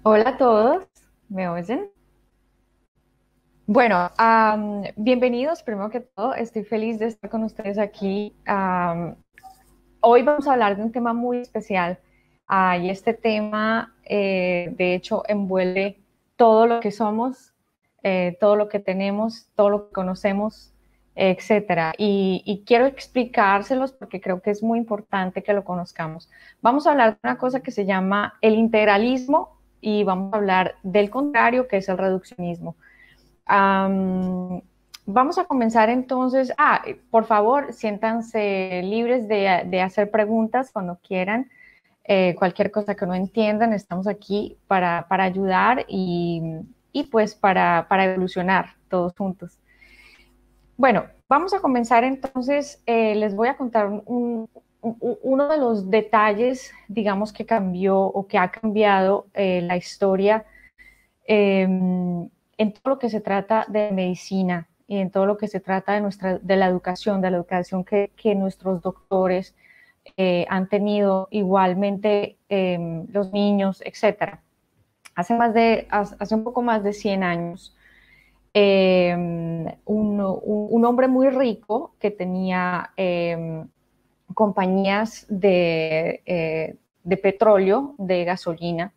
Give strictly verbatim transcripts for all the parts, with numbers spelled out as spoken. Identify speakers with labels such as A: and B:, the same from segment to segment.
A: Hola a todos, ¿me oyen? Bueno, am, bienvenidos primero que todo. Estoy feliz de estar con ustedes aquí. Am, hoy vamos a hablar de un tema muy especial. Ah, y este tema, eh, de hecho, envuelve todo lo que somos, eh, todo lo que tenemos, todo lo que conocemos, etcétera. Y, y quiero explicárselos porque creo que es muy importante que lo conozcamos. Vamos a hablar de una cosa que se llama el integralismo y vamos a hablar del contrario, que es el reduccionismo. Um, Vamos a comenzar entonces. Ah, por favor, siéntanse libres de, de hacer preguntas cuando quieran. Eh, cualquier cosa que no entiendan, estamos aquí para, para ayudar y, y pues para, para evolucionar todos juntos. Bueno, vamos a comenzar entonces. Eh, les voy a contar un, un, uno de los detalles, digamos, que cambió o que ha cambiado eh, la historia eh, en todo lo que se trata de medicina y en todo lo que se trata de, nuestra, de la educación, de la educación que, que nuestros doctores eh, han tenido, igualmente eh, los niños, etcétera. Hace, más de, hace un poco más de cien años, eh, un, un, un, hombre muy rico que tenía eh, compañías de, eh, de petróleo, de gasolina,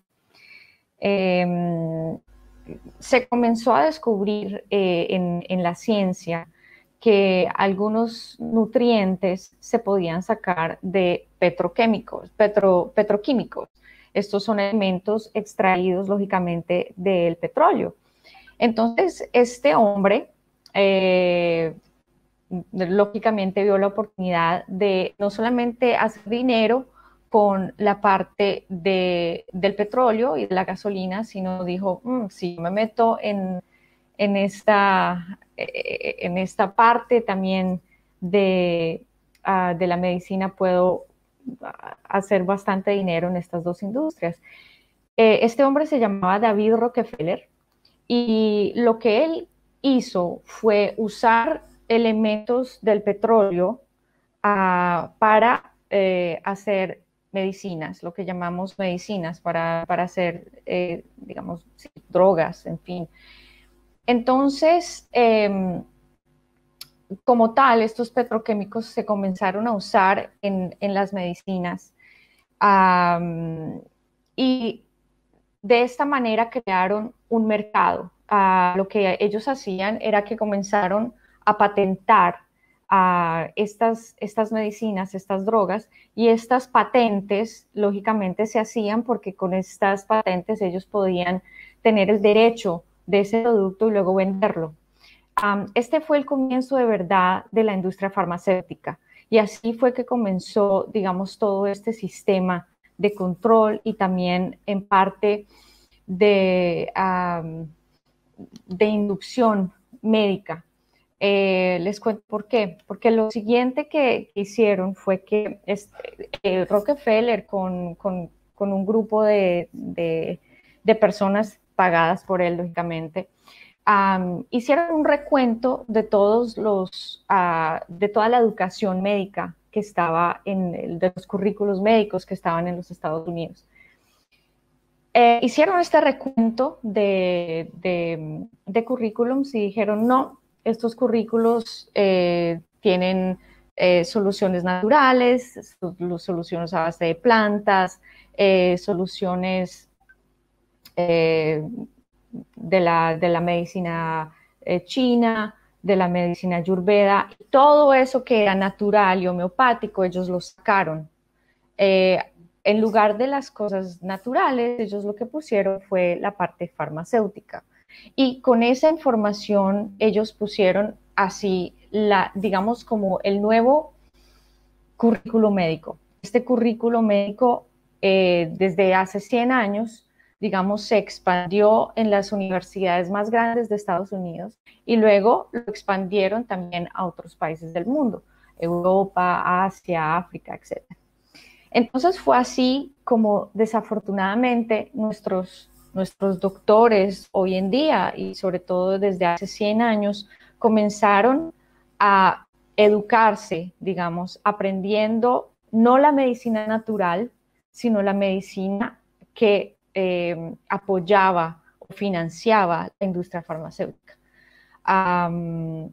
A: eh, se comenzó a descubrir eh, en, en, la ciencia que algunos nutrientes se podían sacar de petroquímicos, petro, petroquímicos. Estos son elementos extraídos, lógicamente, del petróleo. Entonces, este hombre, eh, lógicamente, vio la oportunidad de no solamente hacer dinero con la parte de, del petróleo y de la gasolina, sino dijo, mmm, si me meto en, en, esta, eh, en esta parte también de, uh, de la medicina, puedo hacer bastante dinero en estas dos industrias. Eh, este hombre se llamaba David Rockefeller y lo que él hizo fue usar elementos del petróleo uh, para eh, hacer medicinas, lo que llamamos medicinas, para, para hacer, eh, digamos, sí, drogas, en fin. Entonces, eh, como tal, estos petroquímicos se comenzaron a usar en, en las medicinas um, y de esta manera crearon un mercado. Uh, lo que ellos hacían era que comenzaron a patentar uh, estas, estas medicinas, estas drogas, y estas patentes, lógicamente, se hacían porque con estas patentes ellos podían tener el derecho de ese producto y luego venderlo. Um, este fue el comienzo de verdad de la industria farmacéutica y así fue que comenzó, digamos, todo este sistema de control y también en parte de, um, de inducción médica. Eh, les cuento por qué. Porque lo siguiente que hicieron fue que este, eh, Rockefeller con, con, con, un grupo de, de, de personas pagadas por él, lógicamente, Um, hicieron un recuento de todos los, uh, de toda la educación médica que estaba en el, de los currículos médicos que estaban en los Estados Unidos. Eh, hicieron este recuento de, de, de, currículums y dijeron, no, estos currículos eh, tienen eh, soluciones naturales, soluciones a base de plantas, eh, soluciones eh, de la, de la medicina eh, china, de la medicina ayurveda, todo eso que era natural y homeopático, ellos lo sacaron. Eh, en lugar de las cosas naturales, ellos lo que pusieron fue la parte farmacéutica. Y con esa información, ellos pusieron así, la, digamos, como el nuevo currículo médico. Este currículo médico, eh, desde hace cien años, digamos, se expandió en las universidades más grandes de Estados Unidos y luego lo expandieron también a otros países del mundo, Europa, Asia, África, etcétera. Entonces fue así como desafortunadamente nuestros, nuestros doctores hoy en día y sobre todo desde hace cien años comenzaron a educarse, digamos, aprendiendo no la medicina natural, sino la medicina que eh, apoyaba o financiaba la industria farmacéutica. Um,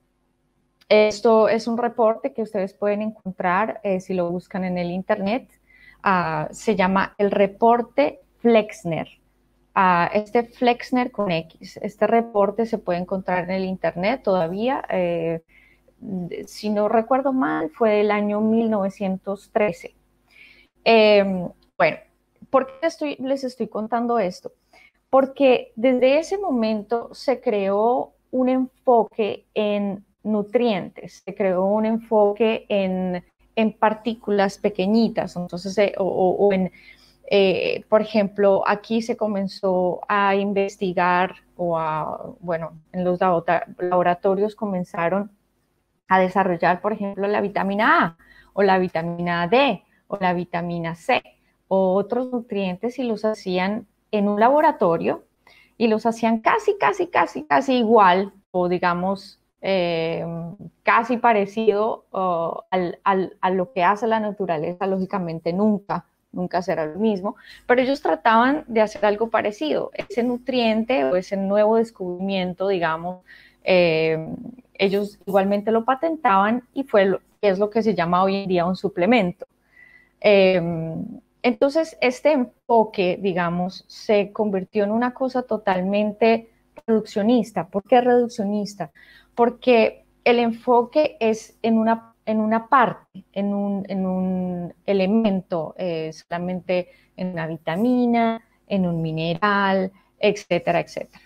A: esto es un reporte que ustedes pueden encontrar eh, si lo buscan en el internet. Uh, se llama el reporte Flexner. Uh, este Flexner con X. Este reporte se puede encontrar en el internet todavía. Eh, si no recuerdo mal, fue del año mil novecientos trece. Eh, bueno, ¿por qué estoy, les estoy contando esto? Porque desde ese momento se creó un enfoque en nutrientes, se creó un enfoque en, en partículas pequeñitas, entonces, eh, o, o, en, eh, por ejemplo, aquí se comenzó a investigar, o a, bueno, en los laboratorios comenzaron a desarrollar, por ejemplo, la vitamina A, o la vitamina D, o la vitamina C, o otros nutrientes, y los hacían en un laboratorio, y los hacían casi, casi, casi, casi igual, o digamos, eh, casi parecido uh, al, al, a lo que hace la naturaleza. Lógicamente nunca, nunca será lo mismo, pero ellos trataban de hacer algo parecido. Ese nutriente o ese nuevo descubrimiento, digamos, eh, ellos igualmente lo patentaban, y fue lo, que es lo que se llama hoy en día un suplemento. Eh, entonces, este enfoque, digamos, se convirtió en una cosa totalmente reduccionista. ¿Por qué reduccionista? Porque el enfoque es en una, en una parte, en un, en un elemento, eh, solamente en una vitamina, en un mineral, etcétera, etcétera.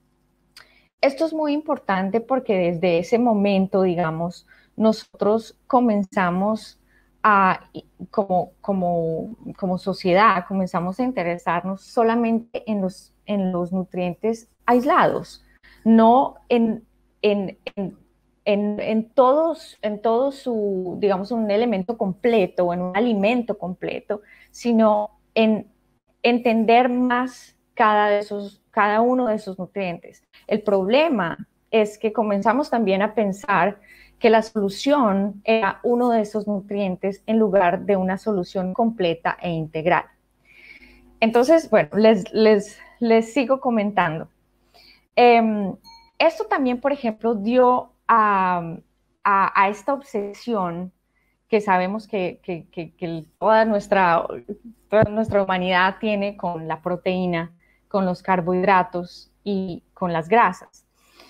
A: Esto es muy importante porque desde ese momento, digamos, nosotros comenzamos a, como, como, como sociedad, comenzamos a interesarnos solamente en los, en los nutrientes aislados, no en, en, en, en, en, todos, en todo su, digamos, un elemento completo o en un alimento completo, sino en entender más cada, de esos, cada uno de esos nutrientes. El problema es que comenzamos también a pensar que la solución era uno de esos nutrientes en lugar de una solución completa e integral. Entonces, bueno, les, les, les sigo comentando. Eh, esto también, por ejemplo, dio a, a, a esta obsesión que sabemos que, que, que, que toda, nuestra, toda nuestra humanidad tiene con la proteína, con los carbohidratos y con las grasas.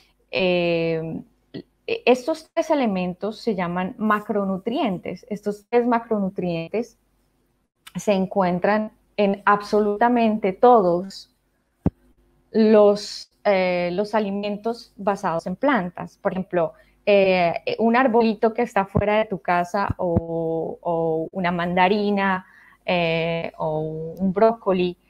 A: Eh, estos tres elementos se llaman macronutrientes. Estos tres macronutrientes se encuentran en absolutamente todos los, eh, los alimentos basados en plantas. Por ejemplo, eh, un arbolito que está fuera de tu casa, o, o una mandarina, eh, o un brócoli,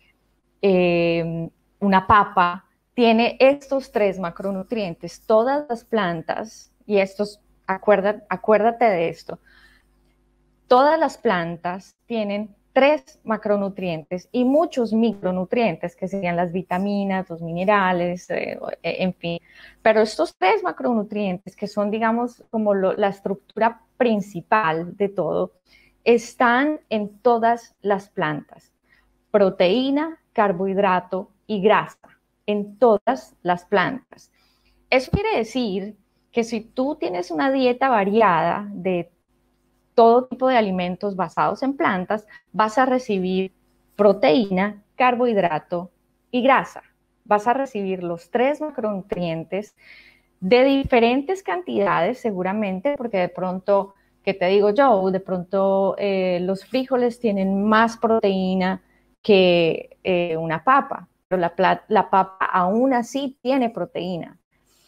A: eh, una papa, tiene estos tres macronutrientes. Todas las plantas, y estos, acuérdate, acuérdate de esto, todas las plantas tienen tres macronutrientes y muchos micronutrientes, que serían las vitaminas, los minerales, eh, en fin. Pero estos tres macronutrientes, que son, digamos, como lo, la estructura principal de todo, están en todas las plantas. Proteína, carbohidrato y grasa, en todas las plantas. Eso quiere decir que si tú tienes una dieta variada de todo tipo de alimentos basados en plantas, vas a recibir proteína, carbohidrato y grasa. Vas a recibir los tres macronutrientes de diferentes cantidades, seguramente, porque de pronto, ¿qué te digo yo? De pronto eh, los frijoles tienen más proteína que eh, una papa, pero la, la papa aún así tiene proteína.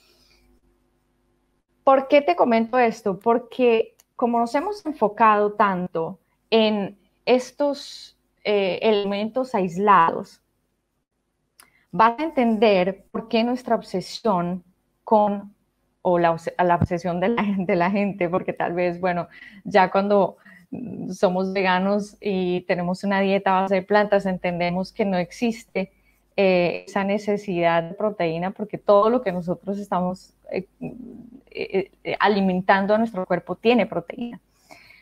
A: ¿Por qué te comento esto? Porque como nos hemos enfocado tanto en estos eh, elementos aislados, vas a entender por qué nuestra obsesión con, o la, la obsesión de la, de la gente, porque tal vez, bueno, ya cuando somos veganos y tenemos una dieta a base de plantas, entendemos que no existe eh, esa necesidad de proteína, porque todo lo que nosotros estamos eh, eh, alimentando a nuestro cuerpo tiene proteína.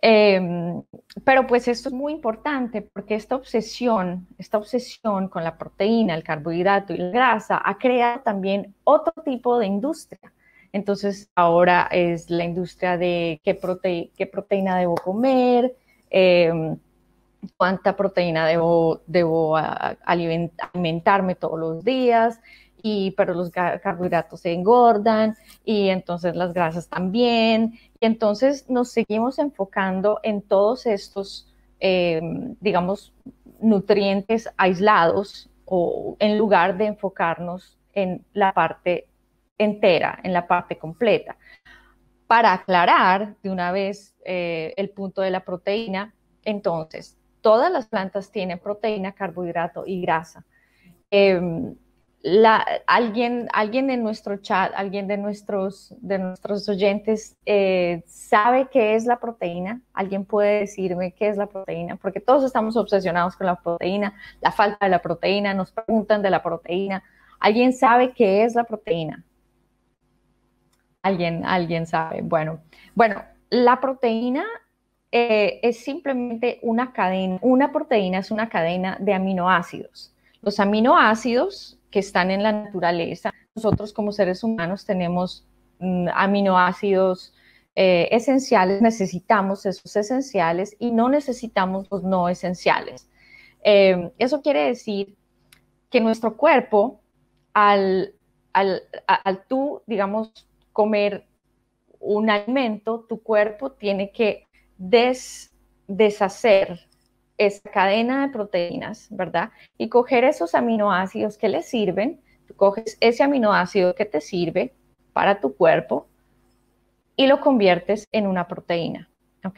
A: Eh, pero pues esto es muy importante porque esta obsesión, esta obsesión con la proteína, el carbohidrato y la grasa ha creado también otro tipo de industria. Entonces ahora es la industria de qué, prote qué proteína debo comer, eh, cuánta proteína debo, debo alimentarme todos los días, y, pero los carbohidratos se engordan y entonces las grasas también. Y entonces nos seguimos enfocando en todos estos, eh, digamos, nutrientes aislados o en lugar de enfocarnos en la parte entera, en la parte completa. Para aclarar de una vez eh, el punto de la proteína, entonces, todas las plantas tienen proteína, carbohidrato y grasa. Eh, la, alguien, alguien en nuestro chat, alguien de nuestros, de nuestros oyentes eh, sabe qué es la proteína. ¿Alguien puede decirme qué es la proteína? Porque todos estamos obsesionados con la proteína, la falta de la proteína, nos preguntan de la proteína. ¿Alguien sabe qué es la proteína? Alguien, alguien sabe. Bueno, bueno, la proteína eh, es simplemente una cadena. Una proteína es una cadena de aminoácidos. Los aminoácidos que están en la naturaleza, nosotros como seres humanos tenemos mm, aminoácidos eh, esenciales, necesitamos esos esenciales y no necesitamos los no esenciales. Eh, eso quiere decir que nuestro cuerpo, al, al, al tú, digamos, comer un alimento, tu cuerpo tiene que des, deshacer esa cadena de proteínas, ¿verdad? Y coger esos aminoácidos que le sirven, tú coges ese aminoácido que te sirve para tu cuerpo y lo conviertes en una proteína, ¿ok?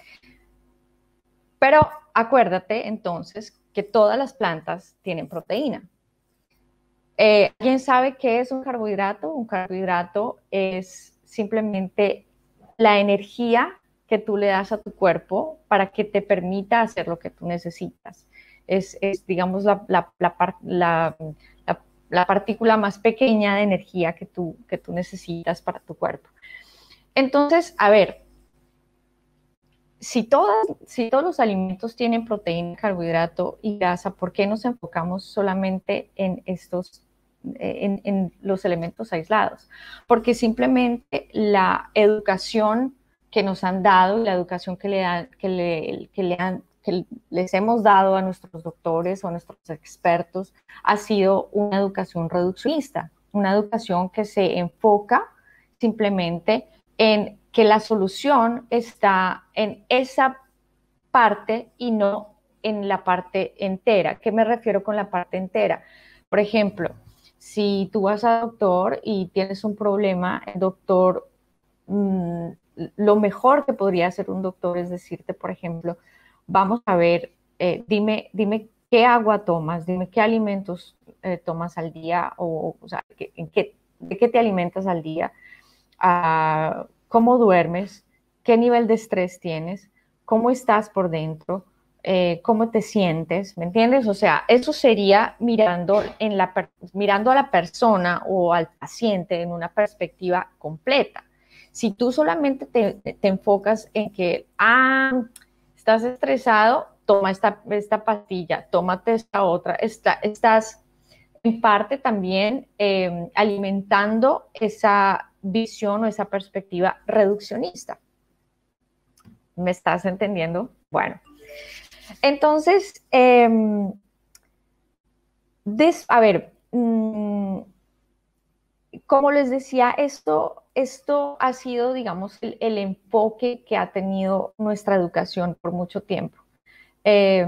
A: Pero acuérdate entonces que todas las plantas tienen proteína. Eh, ¿Alguien sabe qué es un carbohidrato? Un carbohidrato es simplemente la energía que tú le das a tu cuerpo para que te permita hacer lo que tú necesitas. Es, es digamos, la, la, la, la, la, partícula más pequeña de energía que tú, que tú necesitas para tu cuerpo. Entonces, a ver, si, todas, si todos los alimentos tienen proteína, carbohidrato y grasa, ¿por qué nos enfocamos solamente en estos En, en, los elementos aislados? Porque simplemente la educación que nos han dado, la educación que, le dan, que, le, que, le han, que les hemos dado a nuestros doctores o a nuestros expertos ha sido una educación reduccionista, una educación que se enfoca simplemente en que la solución está en esa parte y no en la parte entera. ¿Qué me refiero con la parte entera? Por ejemplo, si tú vas al doctor y tienes un problema, el doctor, mmm, lo mejor que podría hacer un doctor es decirte, por ejemplo, vamos a ver, eh, dime, dime qué agua tomas, dime qué alimentos eh, tomas al día, o, o sea, en qué, de qué te alimentas al día, uh, cómo duermes, qué nivel de estrés tienes, cómo estás por dentro, eh, cómo te sientes, ¿me entiendes? O sea, eso sería mirando, en la, mirando a la persona o al paciente en una perspectiva completa. Si tú solamente te, te enfocas en que, ah, estás estresado, toma esta, esta pastilla, tómate esta otra, esta, estás en parte también eh, alimentando esa visión o esa perspectiva reduccionista. ¿Me estás entendiendo? Bueno. Entonces, eh, des, a ver, mmm, como les decía, esto, esto ha sido, digamos, el, el, enfoque que ha tenido nuestra educación por mucho tiempo. Eh,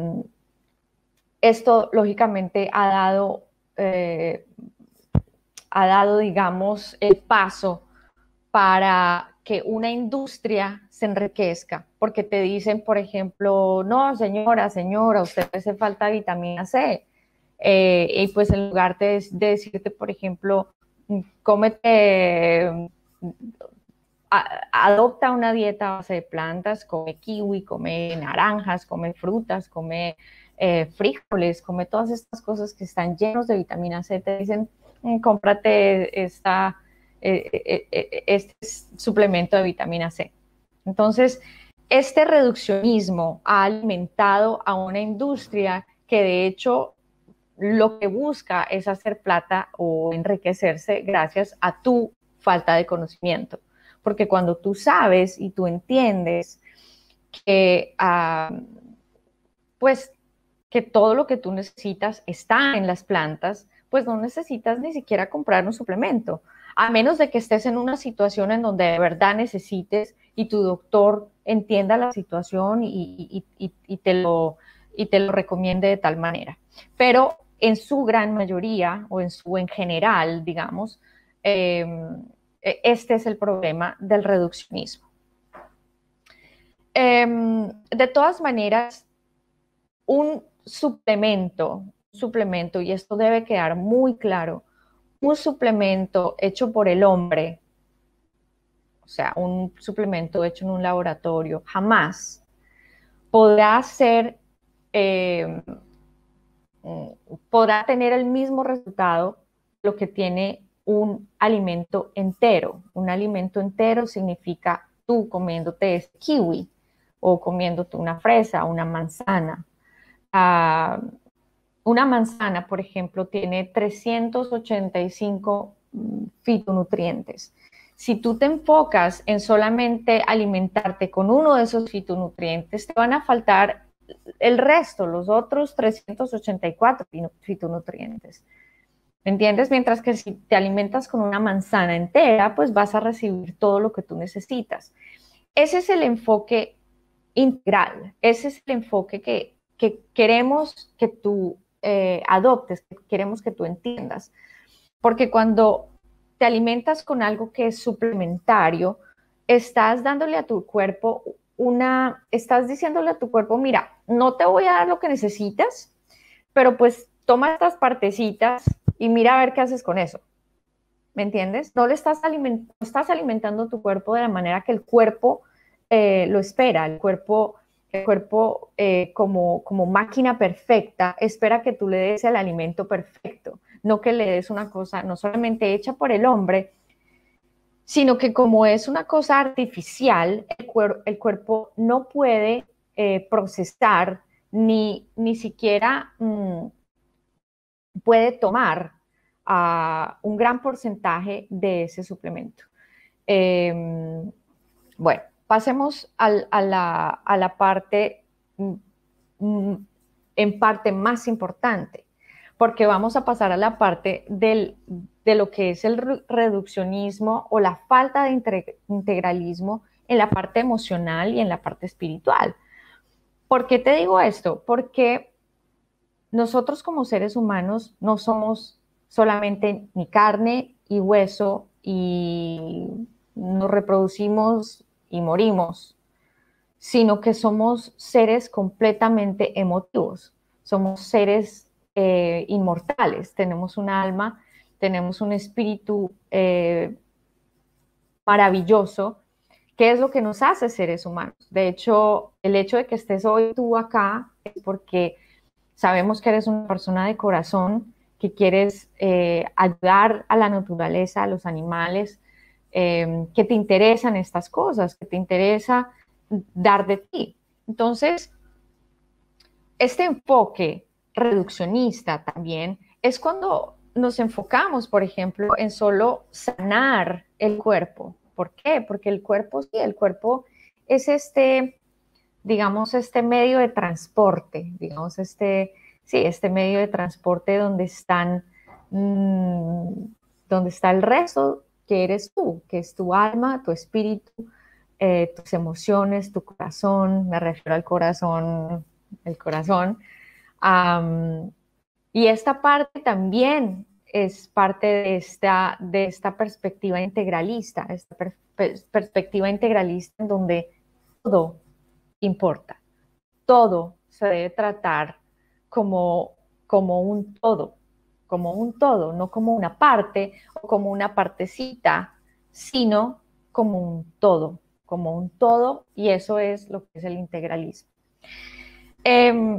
A: esto, lógicamente, ha dado, eh, ha dado, digamos, el paso para que una industria se enriquezca, porque te dicen, por ejemplo, no, señora, señora, usted le hace falta vitamina C, eh, y pues en lugar de, de decirte, por ejemplo, cómete, a, adopta una dieta a base de plantas, come kiwi, come naranjas, come frutas, come eh, frijoles, come todas estas cosas que están llenos de vitamina C, te dicen, cómprate esta... este suplemento de vitamina C. Entonces, este reduccionismo ha alimentado a una industria que de hecho lo que busca es hacer plata o enriquecerse gracias a tu falta de conocimiento. Porque cuando tú sabes y tú entiendes que, uh, pues, que todo lo que tú necesitas está en las plantas, pues no necesitas ni siquiera comprar un suplemento, a menos de que estés en una situación en donde de verdad necesites y tu doctor entienda la situación y, y, y, y, te, lo, y te lo recomiende de tal manera. Pero en su gran mayoría, o en su en general, digamos, eh, este es el problema del reduccionismo. Eh, de todas maneras, un suplemento, un suplemento, y esto debe quedar muy claro, un suplemento hecho por el hombre, o sea, un suplemento hecho en un laboratorio, jamás podrá ser, eh, podrá tener el mismo resultado lo que tiene un alimento entero. Un alimento entero significa tú comiéndote este kiwi o comiéndote una fresa, una manzana. Uh, una manzana, por ejemplo, tiene trescientos ochenta y cinco fitonutrientes. Si tú te enfocas en solamente alimentarte con uno de esos fitonutrientes, te van a faltar el resto, los otros trescientos ochenta y cuatro fitonutrientes. ¿Me entiendes? Mientras que si te alimentas con una manzana entera, pues vas a recibir todo lo que tú necesitas. Ese es el enfoque integral, ese es el enfoque que, que queremos que tú eh, adoptes, que queremos que tú entiendas. Porque cuando te alimentas con algo que es suplementario, estás dándole a tu cuerpo una, estás diciéndole a tu cuerpo, mira, no te voy a dar lo que necesitas, pero pues toma estas partecitas y mira a ver qué haces con eso. ¿Me entiendes? No le estás, aliment- no estás alimentando a tu cuerpo de la manera que el cuerpo eh, lo espera. El cuerpo, el cuerpo eh, como, como máquina perfecta espera que tú le des el alimento perfecto, no que le des una cosa no solamente hecha por el hombre, sino que como es una cosa artificial, el, cuer el cuerpo no puede eh, procesar ni, ni siquiera mmm, puede tomar a un gran porcentaje de ese suplemento. Eh, bueno, pasemos al, a, la, a la parte, mm, en parte más importante, porque vamos a pasar a la parte del, de lo que es el reduccionismo o la falta de integralismo en la parte emocional y en la parte espiritual. ¿Por qué te digo esto? Porque nosotros como seres humanos no somos solamente ni carne y hueso y nos reproducimos y morimos, sino que somos seres completamente emotivos, somos seres eh, inmortales, tenemos un alma, tenemos un espíritu eh, maravilloso, que es lo que nos hace seres humanos. De hecho, el hecho de que estés hoy tú acá es porque sabemos que eres una persona de corazón, que quieres eh, ayudar a la naturaleza, a los animales, eh, que te interesan estas cosas, que te interesa dar de ti. Entonces, este enfoque reduccionista también es cuando nos enfocamos, por ejemplo, en solo sanar el cuerpo. ¿Por qué? Porque el cuerpo, sí, el cuerpo es este, digamos, este medio de transporte, digamos, este, sí, este medio de transporte donde están, mmm, donde está el resto que eres tú, que es tu alma, tu espíritu, eh, tus emociones, tu corazón, me refiero al corazón, el corazón. Um, y esta parte también es parte de esta, de esta perspectiva integralista, esta per, per, perspectiva integralista en donde todo importa, todo se debe tratar como, como un todo, como un todo, no como una parte o como una partecita, sino como un todo, como un todo, y eso es lo que es el integralismo. Eh,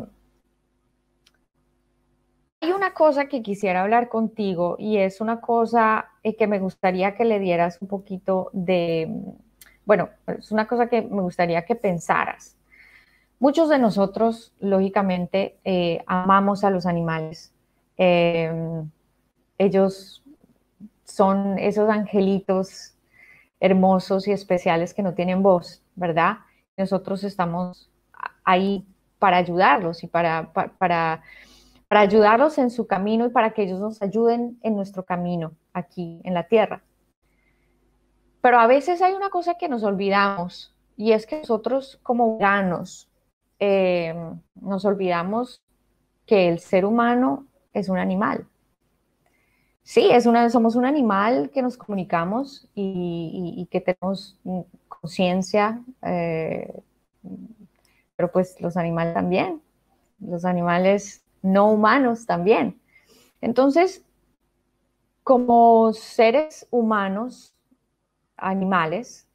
A: hay una cosa que quisiera hablar contigo y es una cosa eh, que me gustaría que le dieras un poquito de, bueno, es una cosa que me gustaría que pensaras. Muchos de nosotros, lógicamente, eh, amamos a los animales. Eh, ellos son esos angelitos hermosos y especiales que no tienen voz, ¿verdad? Nosotros estamos ahí para ayudarlos y para, para, para, para ayudarlos en su camino y para que ellos nos ayuden en nuestro camino aquí en la tierra. Pero a veces hay una cosa que nos olvidamos y es que nosotros como veganos eh, nos olvidamos que el ser humano es un animal. Sí, es una, somos un animal que nos comunicamos y, y, y que tenemos conciencia, eh, pero pues los animales también, los animales no humanos también. Entonces, como seres humanos, animales,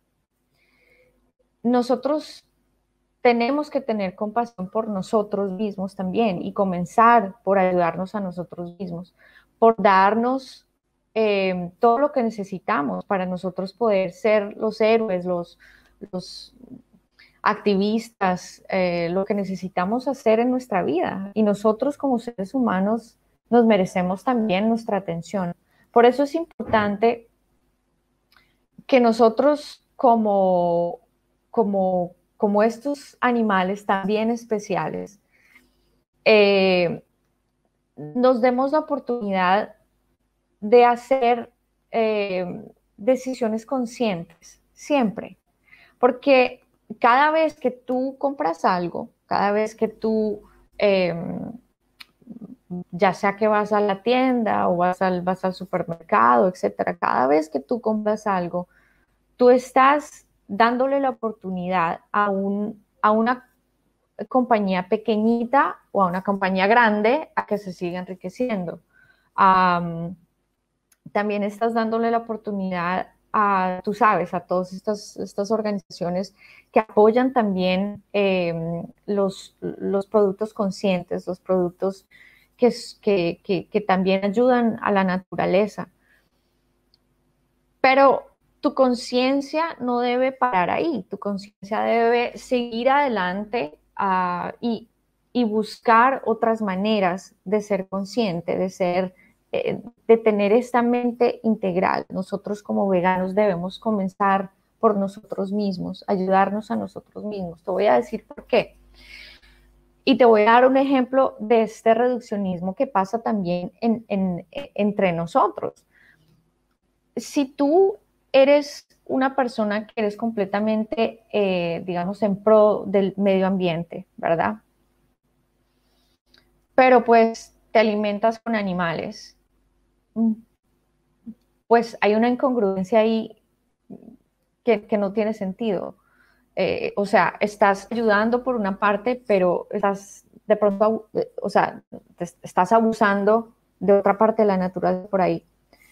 A: nosotros tenemos que tener compasión por nosotros mismos también y comenzar por ayudarnos a nosotros mismos, por darnos eh, todo lo que necesitamos para nosotros poder ser los héroes, los, los activistas, eh, lo que necesitamos hacer en nuestra vida. Y nosotros como seres humanos nos merecemos también nuestra atención. Por eso es importante que nosotros como, como, como estos animales también especiales, eh, nos demos la oportunidad de hacer eh, decisiones conscientes, siempre. Porque cada vez que tú compras algo, cada vez que tú, eh, ya sea que vas a la tienda o vas al, vas al supermercado, etcétera, cada vez que tú compras algo, tú estás dándole la oportunidad a, un, a una compañía pequeñita o a una compañía grande a que se siga enriqueciendo. Um, también estás dándole la oportunidad a, tú sabes, a todas estas, estas organizaciones que apoyan también eh, los, los productos conscientes, los productos que, que, que, que también ayudan a la naturaleza. Pero tu conciencia no debe parar ahí, tu conciencia debe seguir adelante uh, y, y buscar otras maneras de ser consciente, de ser, eh, de tener esta mente integral. Nosotros como veganos debemos comenzar por nosotros mismos, ayudarnos a nosotros mismos. Te voy a decir por qué. Y te voy a dar un ejemplo de este reduccionismo que pasa también en, en, entre nosotros. Si tú eres una persona que eres completamente, eh, digamos, en pro del medio ambiente, ¿verdad? Pero pues te alimentas con animales, pues hay una incongruencia ahí que, que no tiene sentido. Eh, o sea, estás ayudando por una parte, pero estás de pronto, o sea, te estás abusando de otra parte de la naturaleza por ahí.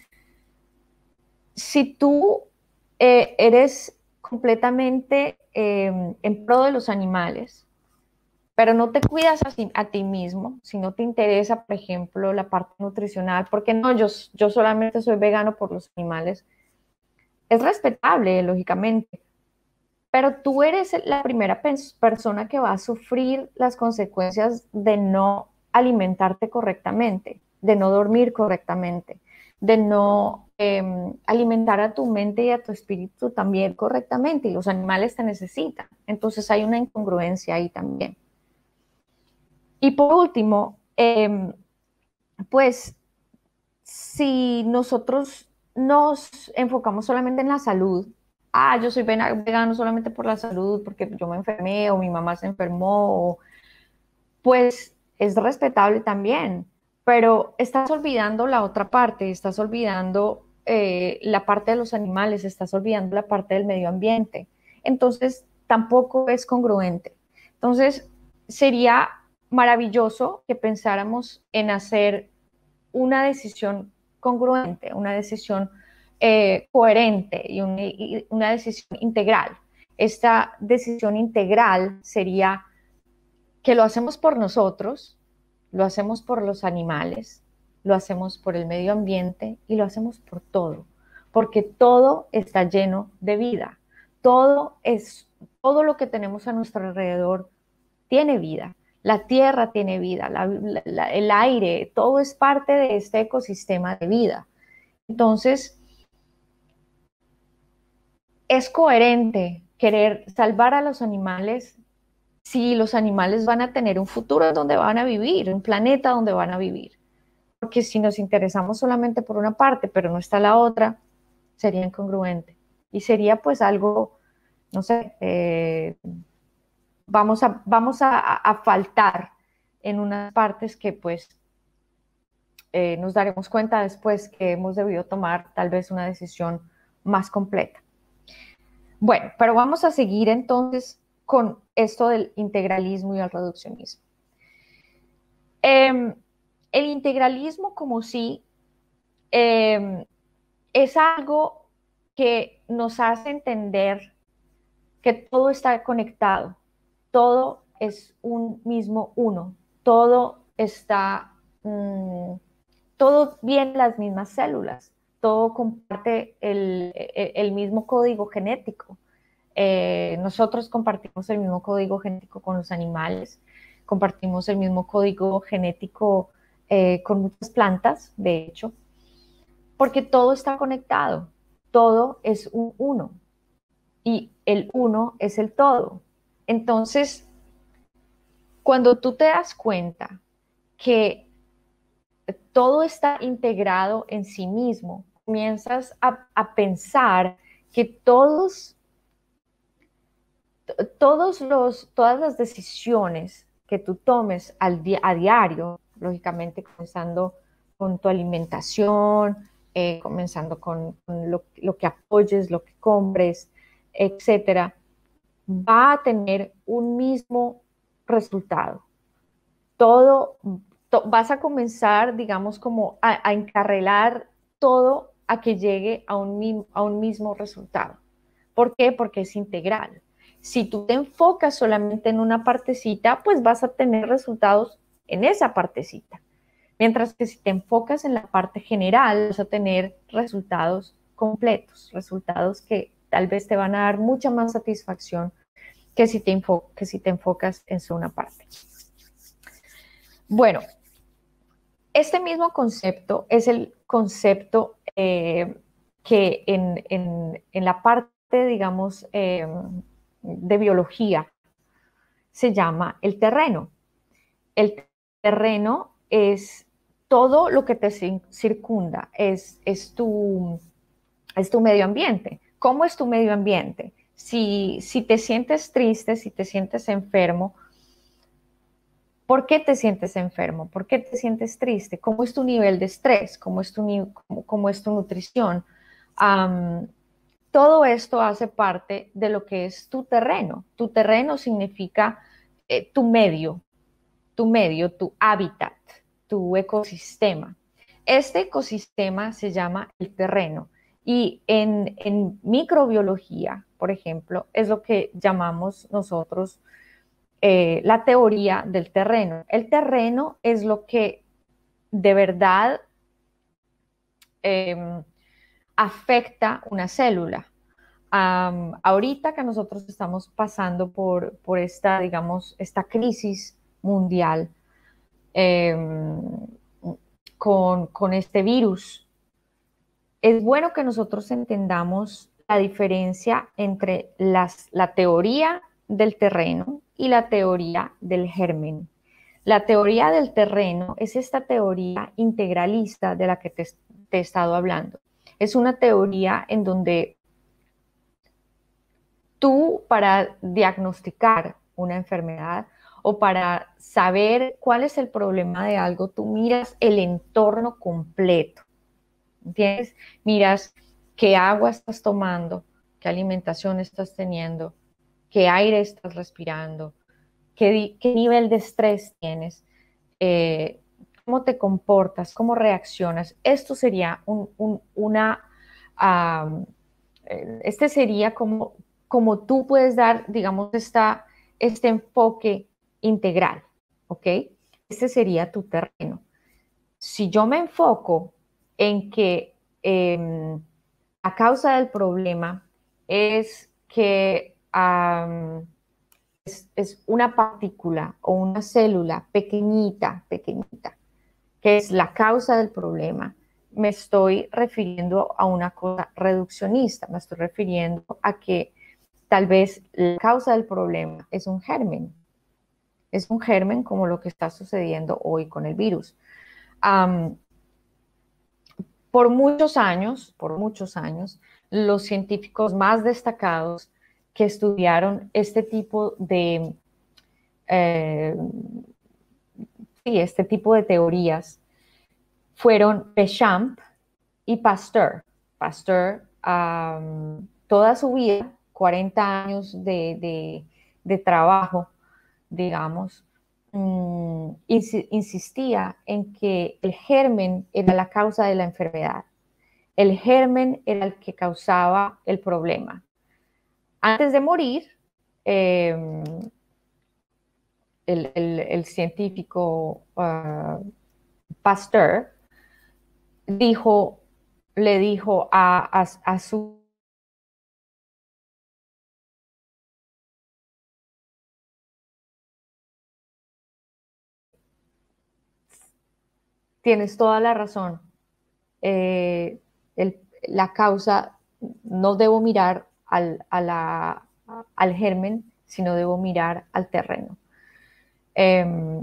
A: Si tú eh, eres completamente eh, en pro de los animales, pero no te cuidas a, a, ti mismo, si no te interesa, por ejemplo, la parte nutricional, porque no, yo, yo solamente soy vegano por los animales, es respetable, lógicamente, pero tú eres la primera persona que va a sufrir las consecuencias de no alimentarte correctamente, de no dormir correctamente, de no eh, alimentar a tu mente y a tu espíritu también correctamente, y los animales te necesitan. Entonces hay una incongruencia ahí también. Y por último, eh, pues si nosotros nos enfocamos solamente en la salud, ah, yo soy vegano solamente por la salud, porque yo me enfermé o mi mamá se enfermó, pues es respetable también, pero estás olvidando la otra parte, estás olvidando eh, la parte de los animales, estás olvidando la parte del medio ambiente. Entonces, tampoco es congruente. Entonces, sería maravilloso que pensáramos en hacer una decisión congruente, una decisión eh, coherente y, un, y una decisión integral. Esta decisión integral sería que lo hacemos por nosotros, lo hacemos por los animales, lo hacemos por el medio ambiente y lo hacemos por todo, porque todo está lleno de vida, todo es, todo lo que tenemos a nuestro alrededor tiene vida. La tierra tiene vida, la, la, el aire, todo es parte de este ecosistema de vida. Entonces, es coherente querer salvar a los animales si los animales van a tener un futuro donde van a vivir, un planeta donde van a vivir. Porque si nos interesamos solamente por una parte, pero no está la otra, sería incongruente. Y sería pues algo, no sé, eh, vamos, a, vamos a, a, faltar en unas partes que pues eh, nos daremos cuenta después que hemos debido tomar tal vez una decisión más completa. Bueno, pero vamos a seguir entonces con esto del integralismo y el reduccionismo. Eh, el integralismo como sí eh, es algo que nos hace entender que todo está conectado, todo es un mismo uno, todo está, mmm, todo viene de las mismas células, todo comparte el, el, el mismo código genético. Eh, nosotros compartimos el mismo código genético con los animales, compartimos el mismo código genético eh, con muchas plantas, de hecho, porque todo está conectado, todo es un uno y el uno es el todo. Entonces, cuando tú te das cuenta que todo está integrado en sí mismo, comienzas a, a pensar que todos Todos los, todas las decisiones que tú tomes al di a diario, lógicamente comenzando con tu alimentación, eh, comenzando con, con lo, lo que apoyes, lo que compres, etcétera, va a tener un mismo resultado. Todo, to, vas a comenzar, digamos, como a, a encarrilar todo a que llegue a un, a un mismo resultado. ¿Por qué? Porque es integral. Si tú te enfocas solamente en una partecita, pues vas a tener resultados en esa partecita. Mientras que si te enfocas en la parte general, vas a tener resultados completos, resultados que tal vez te van a dar mucha más satisfacción que si te, enfo que si te enfocas en solo una parte. Bueno, este mismo concepto es el concepto eh, que en, en, en la parte, digamos, eh, de biología se llama el terreno. El terreno es todo lo que te circunda, es, es, tu, es tu medio ambiente. ¿Cómo es tu medio ambiente? Si, si te sientes triste, si te sientes enfermo, ¿por qué te sientes enfermo? ¿Por qué te sientes triste? ¿Cómo es tu nivel de estrés? ¿Cómo es tu, cómo, cómo es tu nutrición? Um, Todo esto hace parte de lo que es tu terreno. Tu terreno significa eh, tu medio, tu medio, tu hábitat, tu ecosistema. Este ecosistema se llama el terreno y en, en microbiología, por ejemplo, es lo que llamamos nosotros eh, la teoría del terreno. El terreno es lo que de verdad eh, afecta una célula. Um, ahorita que nosotros estamos pasando por, por esta, digamos, esta crisis mundial eh, con, con este virus, es bueno que nosotros entendamos la diferencia entre las, la teoría del terreno y la teoría del germen. La teoría del terreno es esta teoría integralista de la que te, te he estado hablando. Es una teoría en donde tú, para diagnosticar una enfermedad o para saber cuál es el problema de algo, tú miras el entorno completo, ¿entiendes? Miras qué agua estás tomando, qué alimentación estás teniendo, qué aire estás respirando, qué, qué nivel de estrés tienes, eh, cómo te comportas, cómo reaccionas. Esto sería un, un, una... Um, este sería como, como tú puedes dar, digamos, esta, este enfoque integral, ¿ok? Este sería tu terreno. Si yo me enfoco en que eh, la causa del problema es que um, es, es una partícula o una célula pequeñita, pequeñita, que es la causa del problema, me estoy refiriendo a una cosa reduccionista, me estoy refiriendo a que tal vez la causa del problema es un germen, es un germen como lo que está sucediendo hoy con el virus. Um, por muchos años, por muchos años, los científicos más destacados que estudiaron este tipo de, eh, sí, este tipo de teorías fueron Béchamp y Pasteur. Pasteur, um, toda su vida, cuarenta años de, de, de trabajo, digamos, um, ins insistía en que el germen era la causa de la enfermedad. El germen era el que causaba el problema. Antes de morir, eh, el, el, el, científico uh, Pasteur dijo, le dijo a, a, a su tienes toda la razón. Eh, el, la causa, no debo mirar al, a la, al germen, sino debo mirar al terreno. Eh,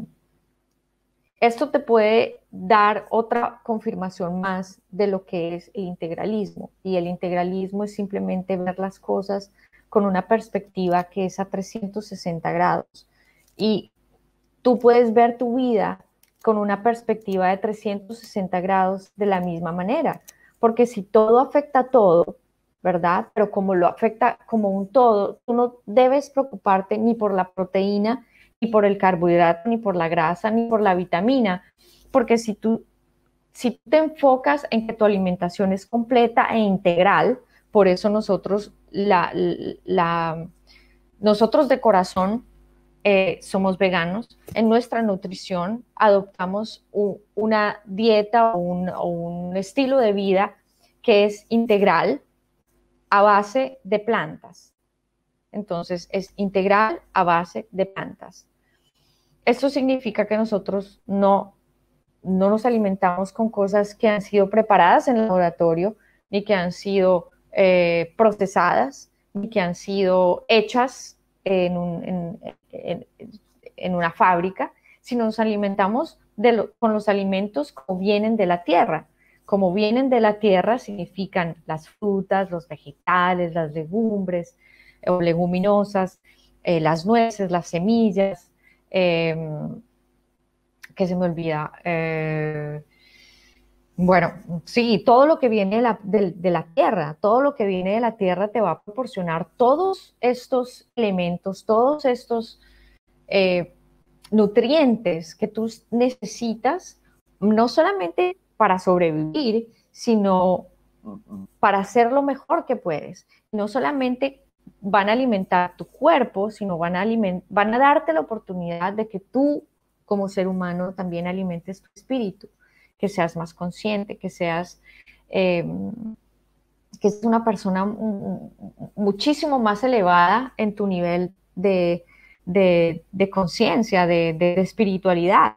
A: esto te puede dar otra confirmación más de lo que es el integralismo. Y el integralismo es simplemente ver las cosas con una perspectiva que es a trescientos sesenta grados. Y tú puedes ver tu vida con una perspectiva de trescientos sesenta grados de la misma manera, porque si todo afecta a todo, ¿verdad? Pero como lo afecta como un todo, tú no debes preocuparte ni por la proteína, ni por el carbohidrato, ni por la grasa, ni por la vitamina, porque si tú, si te enfocas en que tu alimentación es completa e integral, por eso nosotros, la, la, nosotros de corazón, Eh, somos veganos, en nuestra nutrición adoptamos un, una dieta o un, o un estilo de vida que es integral a base de plantas. Entonces, es integral a base de plantas. Esto significa que nosotros no, no nos alimentamos con cosas que han sido preparadas en el laboratorio, ni que han sido eh, procesadas, ni que han sido hechas en, un, en, en, en una fábrica, sino nos alimentamos de lo, con los alimentos como vienen de la tierra. Como vienen de la tierra significan las frutas, los vegetales, las legumbres eh, o leguminosas, eh, las nueces, las semillas, eh, que se me olvida, eh, bueno, sí, todo lo que viene de la, de, de la tierra, todo lo que viene de la tierra te va a proporcionar todos estos elementos, todos estos eh, nutrientes que tú necesitas, no solamente para sobrevivir, sino para hacer lo mejor que puedes. No solamente van a alimentar tu cuerpo, sino van a, aliment van a darte la oportunidad de que tú, como ser humano, también alimentes tu espíritu, que seas más consciente, que seas, eh, que seas una persona muchísimo más elevada en tu nivel de, de, de conciencia, de, de, de espiritualidad.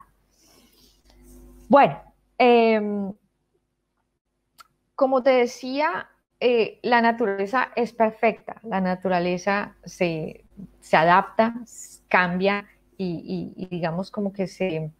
A: Bueno, eh, como te decía, eh, la naturaleza es perfecta, la naturaleza se, se adapta, cambia y, y, y digamos como que se,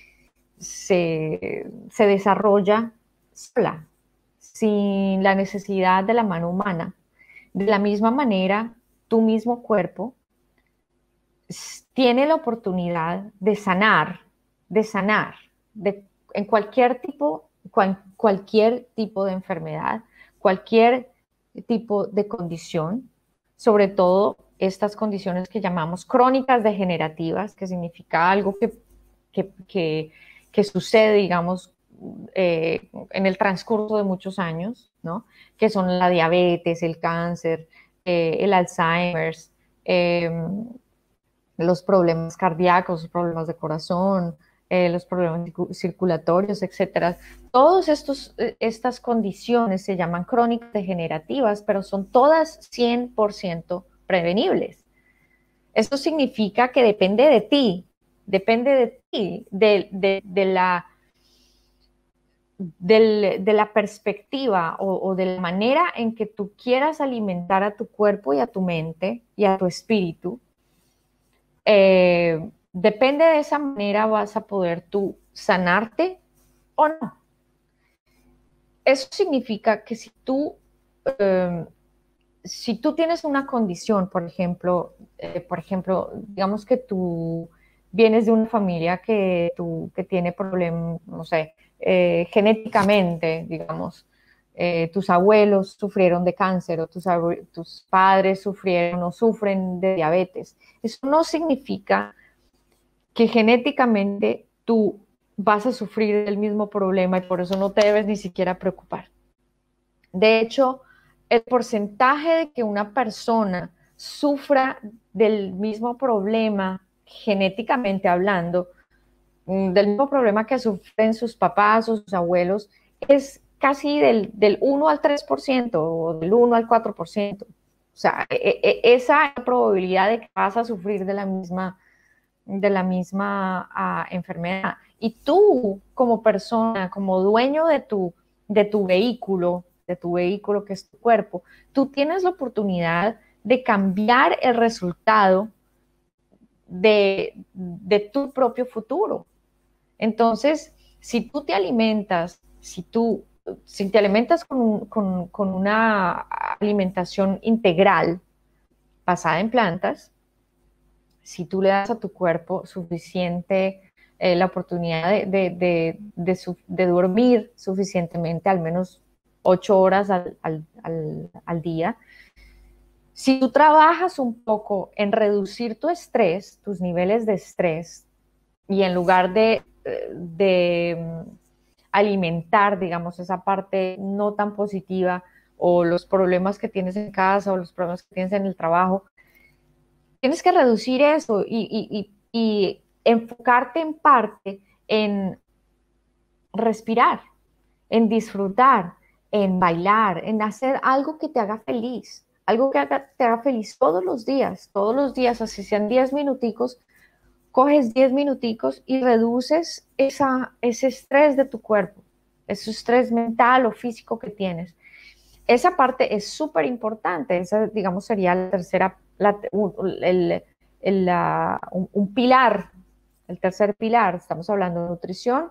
A: se, se desarrolla sola, sin la necesidad de la mano humana. De la misma manera, tu mismo cuerpo tiene la oportunidad de sanar, de sanar, de, en cualquier tipo, cual, cualquier tipo de enfermedad, cualquier tipo de condición, sobre todo estas condiciones que llamamos crónicas degenerativas, que significa algo que, que, que, que sucede, digamos, eh, en el transcurso de muchos años, ¿no? Que son la diabetes, el cáncer, eh, el Alzheimer's, eh, los problemas cardíacos, los problemas de corazón, eh, los problemas circulatorios, etcétera. Todas estas condiciones se llaman crónicas degenerativas, pero son todas cien por ciento prevenibles. Esto significa que depende de ti, depende de ti, de, de, de la... Del, de la perspectiva o, o de la manera en que tú quieras alimentar a tu cuerpo y a tu mente y a tu espíritu, eh, depende de esa manera vas a poder tú sanarte o no. Eso significa que si tú, eh, si tú tienes una condición, por ejemplo, eh, por ejemplo, digamos que tú vienes de una familia que, tú, que tiene problemas, no sé, eh, genéticamente, digamos, eh, tus abuelos sufrieron de cáncer o tus, tus padres sufrieron o sufren de diabetes. Eso no significa que genéticamente tú vas a sufrir del mismo problema y por eso no te debes ni siquiera preocupar. De hecho, el porcentaje de que una persona sufra del mismo problema, genéticamente hablando, del mismo problema que sufren sus papás o sus abuelos, es casi del, del uno al tres por ciento o del uno al cuatro por ciento. O sea, e, e, esa probabilidad de que vas a sufrir de la misma, de la misma uh, enfermedad. Y tú, como persona, como dueño de tu, de tu vehículo, de tu vehículo que es tu cuerpo, tú tienes la oportunidad de cambiar el resultado de, de tu propio futuro. Entonces, si tú te alimentas, si tú si te alimentas con, con, con una alimentación integral basada en plantas, si tú le das a tu cuerpo suficiente, eh, la oportunidad de, de, de, de, su, de dormir suficientemente, al menos ocho horas al, al, al, al día, si tú trabajas un poco en reducir tu estrés, tus niveles de estrés, y en lugar de, de alimentar, digamos, esa parte no tan positiva o los problemas que tienes en casa o los problemas que tienes en el trabajo, tienes que reducir eso y, y, y, y enfocarte en parte en respirar, en disfrutar, en bailar, en hacer algo que te haga feliz, algo que haga, te haga feliz todos los días, todos los días, así sean diez minuticos, coges diez minuticos y reduces esa, ese estrés de tu cuerpo, ese estrés mental o físico que tienes. Esa parte es súper importante, esa, digamos, sería la tercera, la, el, el, la, un, un pilar, el tercer pilar. Estamos hablando de nutrición,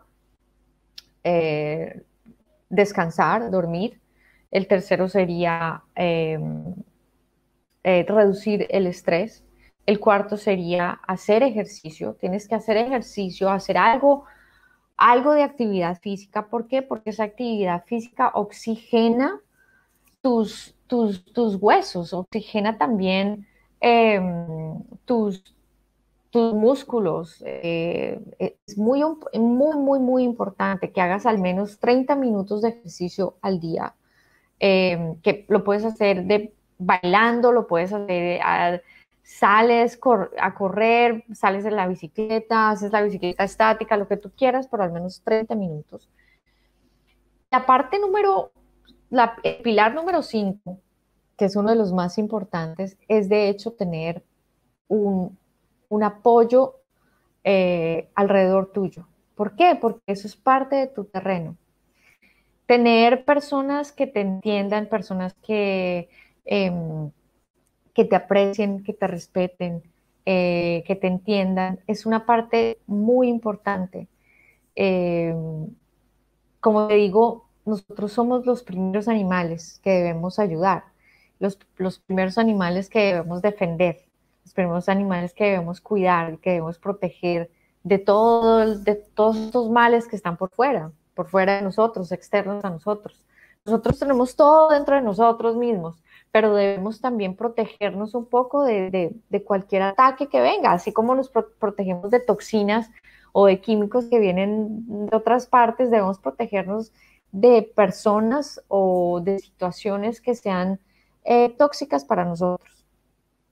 A: eh, descansar, dormir. El tercero sería eh, eh, reducir el estrés. El cuarto sería hacer ejercicio. Tienes que hacer ejercicio, hacer algo, algo de actividad física. ¿Por qué? Porque esa actividad física oxigena tus, tus, tus huesos, oxigena también eh, tus, tus músculos. Eh, es muy, muy, muy, muy importante que hagas al menos treinta minutos de ejercicio al día, eh, que lo puedes hacer de bailando, lo puedes hacer, a, sales cor, a correr, sales en la bicicleta, haces la bicicleta estática, lo que tú quieras, pero al menos treinta minutos. La parte número, la, el pilar número cinco, que es uno de los más importantes, es de hecho tener un, un apoyo eh, alrededor tuyo. ¿Por qué? Porque eso es parte de tu terreno. Tener personas que te entiendan, personas que, eh, que te aprecien, que te respeten, eh, que te entiendan, es una parte muy importante. Eh, como te digo, nosotros somos los primeros animales que debemos ayudar, los, los primeros animales que debemos defender, los primeros animales que debemos cuidar, que debemos proteger de, todo, de todos estos males que están por fuera, por fuera de nosotros, externos a nosotros. Nosotros tenemos todo dentro de nosotros mismos, pero debemos también protegernos un poco de, de, de cualquier ataque que venga, así como nos pro protegemos de toxinas o de químicos que vienen de otras partes, debemos protegernos de personas o de situaciones que sean eh, tóxicas para nosotros.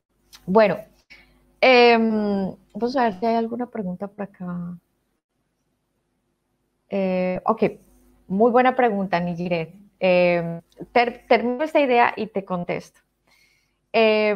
A: Bueno, eh, vamos a ver si hay alguna pregunta por acá. Eh, ok, muy buena pregunta, Nijiret. Eh, ter- termino esta idea y te contesto. Eh,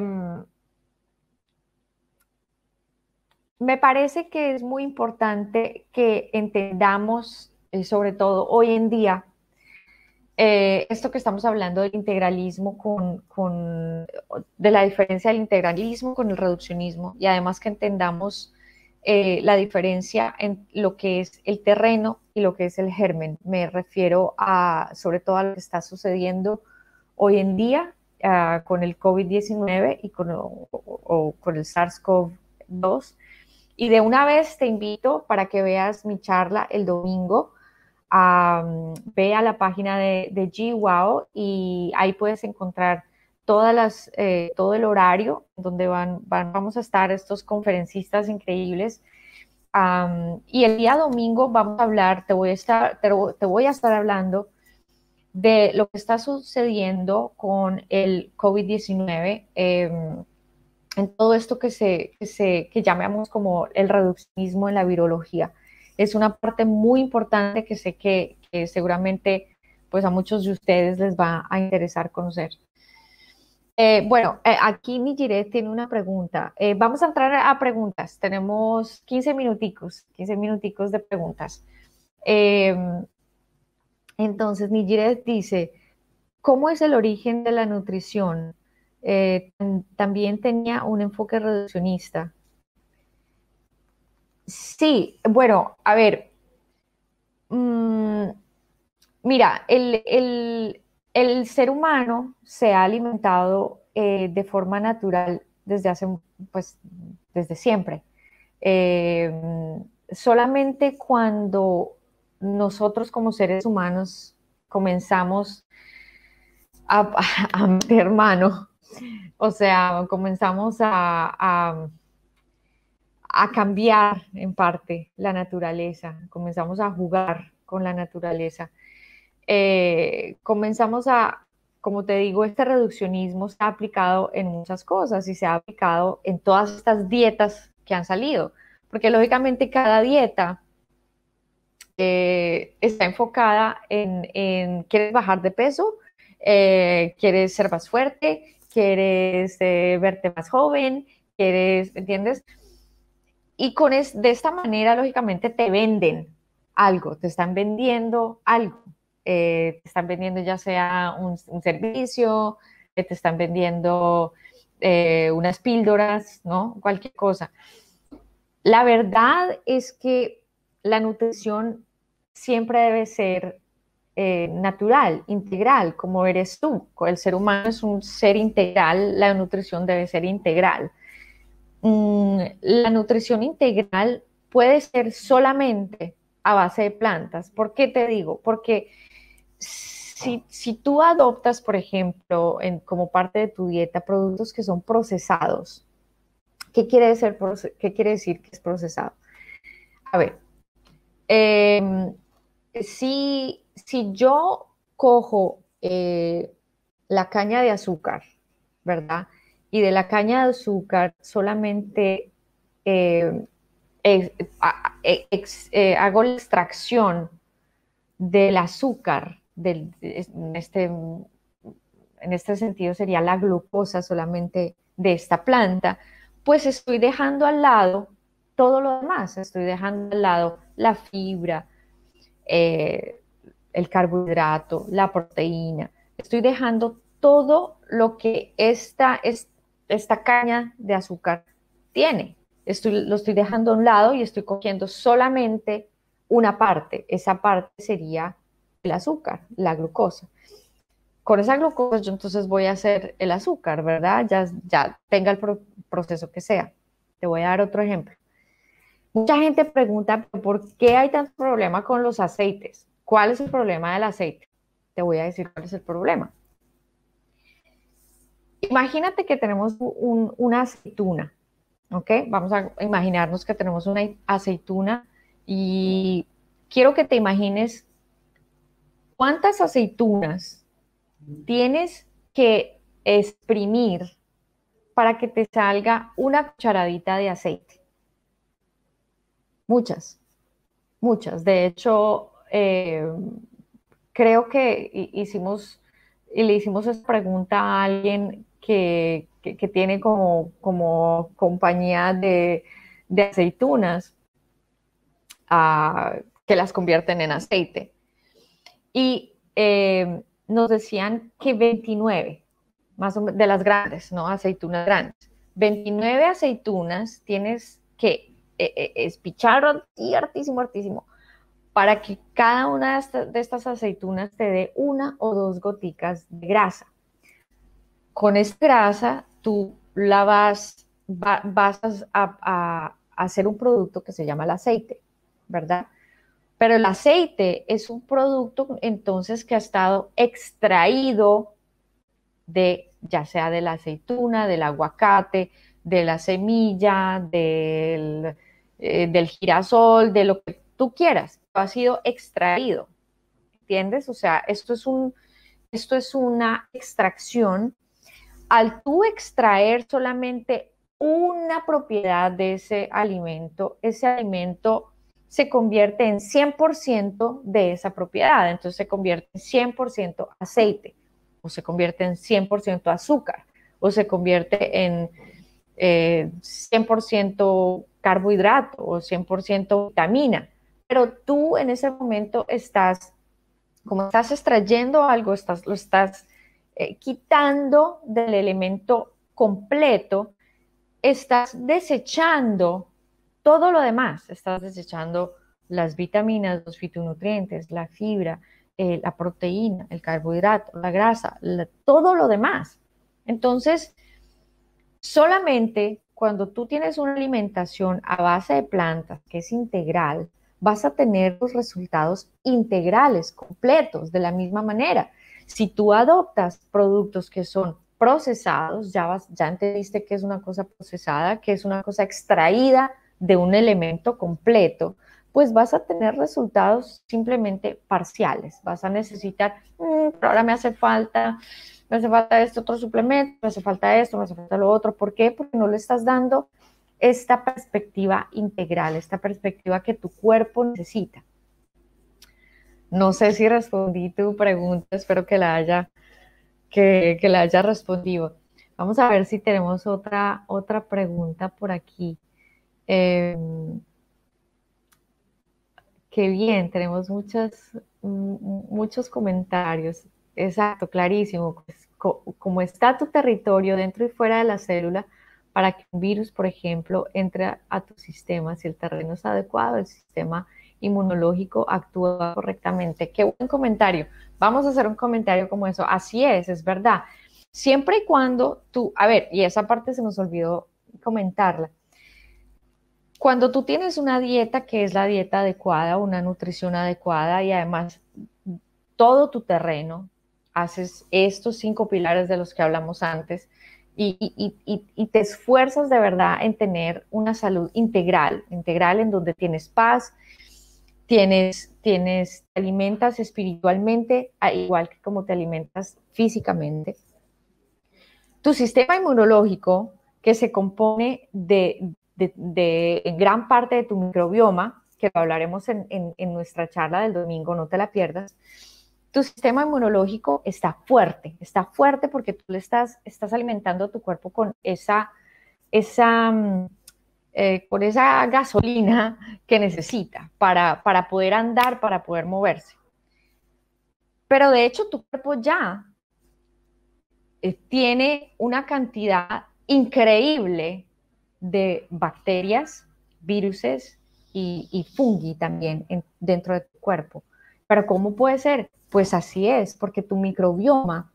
A: Me parece que es muy importante que entendamos, eh, sobre todo hoy en día, eh, esto que estamos hablando del integralismo con, con- de la diferencia del integralismo con el reduccionismo y además que entendamos eh, la diferencia en lo que es el terreno y lo que es el germen. Me refiero a, sobre todo a lo que está sucediendo hoy en día uh, con el COVID diecinueve y con, o, o, con el SARS-CoV dos. Y de una vez te invito para que veas mi charla el domingo. Um, ve a la página de, de G W O W y ahí puedes encontrar todas las, eh, todo el horario donde van, van, vamos a estar estos conferencistas increíbles. Um, y el día domingo vamos a hablar, te voy a estar, te, te voy a estar hablando de lo que está sucediendo con el COVID diecinueve. Eh, en todo esto que, se, que, se, que llamamos como el reduccionismo en la virología. Es una parte muy importante que sé que, que seguramente pues a muchos de ustedes les va a interesar conocer. Eh, bueno, eh, aquí Nijiret tiene una pregunta. Eh, vamos a entrar a preguntas. Tenemos quince minuticos, quince minuticos de preguntas. Eh, entonces, Nijiret dice, ¿cómo es el origen de la nutrición? Eh, también tenía un enfoque reduccionista. Sí, bueno, a ver, mmm, mira, el, el, el, ser humano se ha alimentado eh, de forma natural desde hace, pues, desde siempre. Eh, solamente cuando nosotros como seres humanos comenzamos a, a, a meter mano, o sea, comenzamos a, a a cambiar en parte la naturaleza, comenzamos a jugar con la naturaleza. Eh, comenzamos a, como te digo, este reduccionismo se ha aplicado en muchas cosas y se ha aplicado en todas estas dietas que han salido, porque lógicamente cada dieta eh, está enfocada en, en, ¿quieres bajar de peso? Eh, ¿Quieres ser más fuerte? ¿Quieres eh, verte más joven? ¿Quieres, ¿me entiendes? Y con es, de esta manera, lógicamente, te venden algo, te están vendiendo algo. Eh, te están vendiendo ya sea un, un servicio, eh, te están vendiendo eh, unas píldoras, ¿no? Cualquier cosa. La verdad es que la nutrición siempre debe ser eh, natural, integral, como eres tú. El ser humano es un ser integral, la nutrición debe ser integral. La nutrición integral puede ser solamente a base de plantas. ¿Por qué te digo? Porque si, si tú adoptas, por ejemplo, en, como parte de tu dieta, productos que son procesados, ¿qué quiere decir, qué quiere decir que es procesado? A ver, eh, si, si yo cojo eh, la caña de azúcar, ¿verdad? Y de la caña de azúcar solamente eh, ex, ex, eh, hago la extracción del azúcar, del, en, este, en este sentido sería la glucosa solamente de esta planta, pues estoy dejando al lado todo lo demás, estoy dejando al lado la fibra, eh, el carbohidrato, la proteína, estoy dejando todo lo que esta, esta caña de azúcar tiene. Estoy, lo estoy dejando a un lado y estoy cogiendo solamente una parte. Esa parte sería el azúcar, la glucosa. Con esa glucosa yo entonces voy a hacer el azúcar, ¿verdad? Ya, ya tenga el pro proceso que sea. Te voy a dar otro ejemplo. Mucha gente pregunta por qué hay tanto problema con los aceites. ¿Cuál es el problema del aceite? Te voy a decir cuál es el problema. Imagínate que tenemos un, una aceituna, ¿ok? Vamos a imaginarnos que tenemos una aceituna y quiero que te imagines cuántas aceitunas tienes que exprimir para que te salga una cucharadita de aceite. Muchas, muchas. De hecho, eh, creo que hicimos, y le hicimos esta pregunta a alguien que, que, que tiene como, como compañía de, de aceitunas, uh, que las convierten en aceite. Y eh, nos decían que veintinueve, más o menos, de las grandes, ¿no? Aceitunas grandes. veintinueve aceitunas tienes que eh, eh, espichar hartísimo, hartísimo, para que cada una de, esta, de estas aceitunas te dé una o dos goticas de grasa. Con esta grasa tú la vas, va, vas a, a, a hacer un producto que se llama el aceite, ¿verdad? Pero el aceite es un producto entonces que ha estado extraído de, ya sea de la aceituna, del aguacate, de la semilla, del, eh, del girasol, de lo que tú quieras, ha sido extraído, ¿entiendes? O sea, esto es, un, esto es una extracción. Al tú extraer solamente una propiedad de ese alimento, ese alimento se convierte en cien por ciento de esa propiedad, entonces se convierte en cien por ciento aceite, o se convierte en cien por ciento azúcar, o se convierte en eh, cien por ciento carbohidrato o cien por ciento vitamina, pero tú en ese momento estás, como estás extrayendo algo, estás, lo estás eh, quitando del elemento completo, estás desechando todo lo demás, estás desechando las vitaminas, los fitonutrientes, la fibra, eh, la proteína, el carbohidrato, la grasa, la, todo lo demás. Entonces, solamente cuando tú tienes una alimentación a base de plantas, que es integral, vas a tener los resultados integrales, completos, de la misma manera. Si tú adoptas productos que son procesados, ya, vas, ya entendiste que es una cosa procesada, que es una cosa extraída de un elemento completo, pues vas a tener resultados simplemente parciales. Vas a necesitar, mmm, pero ahora me hace falta, me hace falta este otro suplemento, me hace falta esto, me hace falta lo otro. ¿Por qué? Porque no le estás dando esta perspectiva integral, esta perspectiva que tu cuerpo necesita. No sé si respondí tu pregunta, espero que la haya, que, que la haya respondido. Vamos a ver si tenemos otra, otra pregunta por aquí. Eh, qué bien, tenemos muchos, muchos comentarios. Exacto, clarísimo. Pues, co como está tu territorio dentro y fuera de la célula, para que un virus, por ejemplo, entre a, a tu sistema, si el terreno es adecuado, el sistema inmunológico actúa correctamente. Qué buen comentario. Vamos a hacer un comentario como eso. Así es, es verdad. Siempre y cuando tú, a ver, y esa parte se nos olvidó comentarla. Cuando tú tienes una dieta que es la dieta adecuada, una nutrición adecuada y además todo tu terreno, haces estos cinco pilares de los que hablamos antes y, y, y, y te esfuerzas de verdad en tener una salud integral, integral en donde tienes paz, tienes, tienes, te alimentas espiritualmente, igual que como te alimentas físicamente. Tu sistema inmunológico, que se compone de, de, de, de gran parte de tu microbioma, que lo hablaremos en, en, en nuestra charla del domingo, no te la pierdas. Tu sistema inmunológico está fuerte, está fuerte porque tú le estás, estás alimentando a tu cuerpo con esa, esa, eh, con esa gasolina que necesita para, para poder andar, para poder moverse. Pero de hecho tu cuerpo ya eh, tiene una cantidad increíble de bacterias, viruses y, y fungi también en, dentro de tu cuerpo. Pero ¿cómo puede ser? Pues así es, porque tu microbioma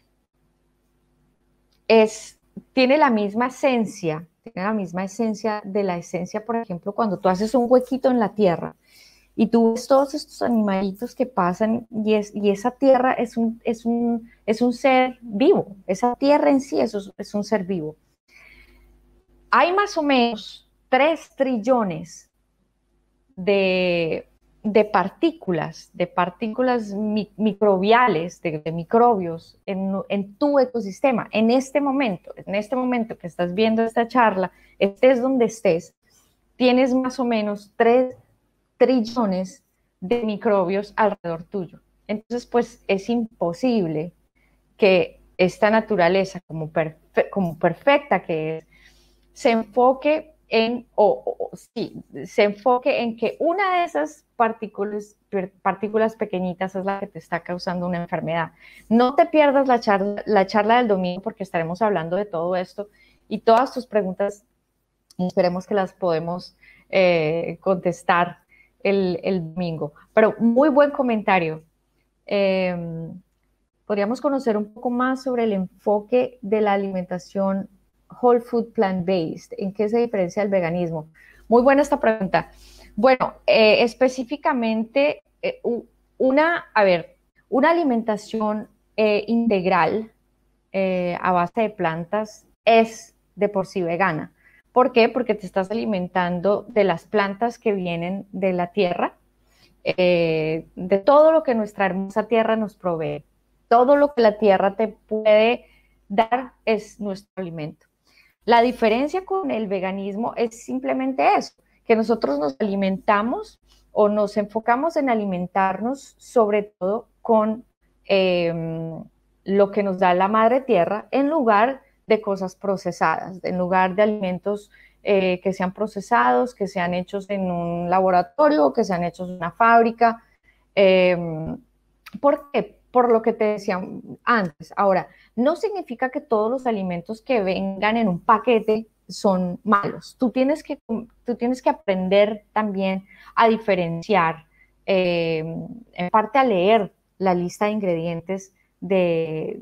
A: es, tiene la misma esencia, tiene la misma esencia de la esencia, por ejemplo, cuando tú haces un huequito en la tierra y tú ves todos estos animalitos que pasan y, es, y esa tierra es un, es, un, es un ser vivo, esa tierra en sí es, es un ser vivo. Hay más o menos tres trillones de de partículas, de partículas mi, microbiales, de, de microbios en, en tu ecosistema, en este momento, en este momento que estás viendo esta charla, estés donde estés, tienes más o menos tres trillones de microbios alrededor tuyo. Entonces, pues es imposible que esta naturaleza como, perfe como perfecta que es, se enfoque en, o, o sí, se enfoque en que una de esas partículas, partículas pequeñitas es la que te está causando una enfermedad. No te pierdas la charla, la charla del domingo porque estaremos hablando de todo esto y todas tus preguntas, esperemos que las podemos eh, contestar el, el domingo. Pero muy buen comentario. Eh, podríamos conocer un poco más sobre el enfoque de la alimentación whole food plant-based. ¿En qué se diferencia el veganismo? Muy buena esta pregunta. Bueno, eh, específicamente, eh, una, a ver, una alimentación eh, integral eh, a base de plantas es de por sí vegana. ¿Por qué? Porque te estás alimentando de las plantas que vienen de la tierra, eh, de todo lo que nuestra hermosa tierra nos provee. Todo lo que la tierra te puede dar es nuestro alimento. La diferencia con el veganismo es simplemente eso, que nosotros nos alimentamos o nos enfocamos en alimentarnos sobre todo con eh, lo que nos da la madre tierra en lugar de cosas procesadas, en lugar de alimentos eh, que sean procesados, que sean hechos en un laboratorio, que sean hechos en una fábrica. Eh, ¿Por qué? Por lo que te decía antes. Ahora, no significa que todos los alimentos que vengan en un paquete son malos. Tú tienes que, tú tienes que aprender también a diferenciar, eh, en parte a leer la lista de ingredientes de,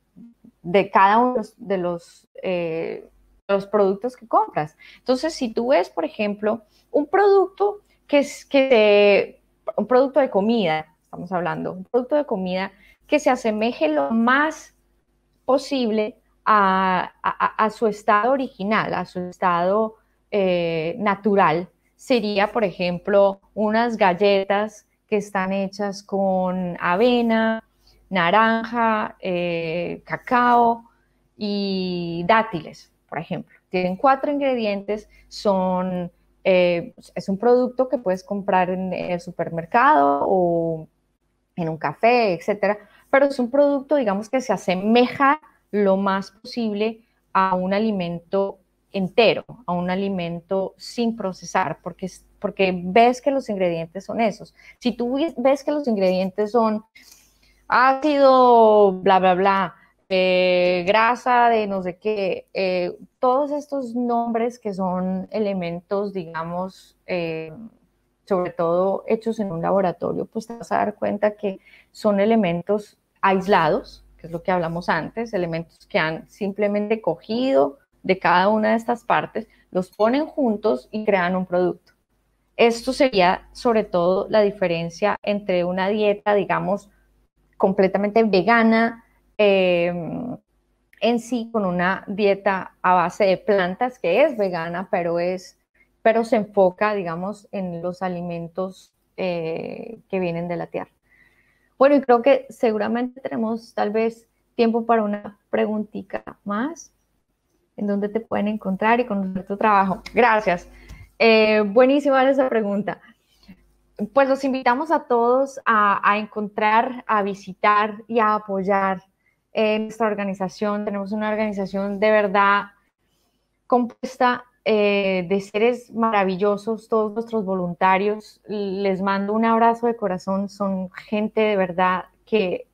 A: de cada uno de los, eh, los productos que compras. Entonces, si tú ves, por ejemplo, un producto que es que te, un producto de comida, estamos hablando, un producto de comida que se asemeje lo más posible a, a, a su estado original, a su estado eh, natural, sería, por ejemplo, unas galletas que están hechas con avena, naranja, eh, cacao y dátiles, por ejemplo. Tienen cuatro ingredientes, son, eh, es un producto que puedes comprar en el supermercado o en un café, etcétera, pero es un producto, digamos, que se asemeja lo más posible a un alimento entero, a un alimento sin procesar, porque, porque ves que los ingredientes son esos. Si tú ves que los ingredientes son ácido, bla, bla, bla, eh, grasa de no sé qué, eh, todos estos nombres que son elementos, digamos, eh, sobre todo hechos en un laboratorio, pues te vas a dar cuenta que son elementos aislados, que es lo que hablamos antes, elementos que han simplemente cogido de cada una de estas partes, los ponen juntos y crean un producto. Esto sería sobre todo la diferencia entre una dieta, digamos, completamente vegana, eh, en sí, con una dieta a base de plantas que es vegana, pero es pero se enfoca, digamos, en los alimentos eh, que vienen de la tierra. Bueno, y creo que seguramente tenemos tal vez tiempo para una preguntita más, en donde te pueden encontrar y conocer tu trabajo. Gracias. Eh, buenísima esa pregunta. Pues los invitamos a todos a, a encontrar, a visitar y a apoyar eh, nuestra organización. Tenemos una organización de verdad compuesta eh, de seres maravillosos, todos nuestros voluntarios. Les mando un abrazo de corazón, son gente de verdad que,